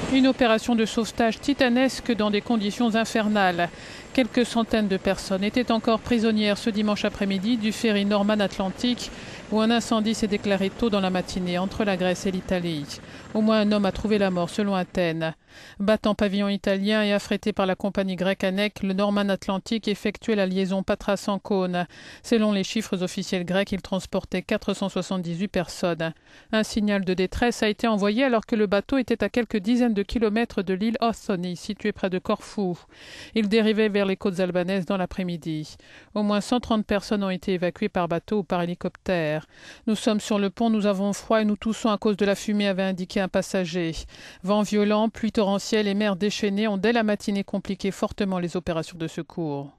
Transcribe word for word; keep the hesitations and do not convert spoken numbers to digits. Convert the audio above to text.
Une opération de sauvetage titanesque dans des conditions infernales. Quelques centaines de personnes étaient encore prisonnières ce dimanche après-midi du ferry Norman Atlantic où un incendie s'est déclaré tôt dans la matinée entre la Grèce et l'Italie. Au moins un homme a trouvé la mort selon Athènes. Battant pavillon italien et affrété par la compagnie grecque Anec, le Norman Atlantic effectuait la liaison Patras-Ancône. Selon les chiffres officiels grecs, il transportait quatre cent soixante-dix-huit personnes. Un signal de détresse a été envoyé alors que le bateau était à quelques dizaines de kilomètres de l'île Othoni, située près de Corfou. Il dérivait vers les côtes albanaises dans l'après-midi. Au moins cent trente personnes ont été évacuées par bateau ou par hélicoptère. Nous sommes sur le pont, nous avons froid et nous toussons à cause de la fumée, avait indiqué un passager. Vent violent, pluie torrentielle et mer déchaînée ont dès la matinée compliqué fortement les opérations de secours.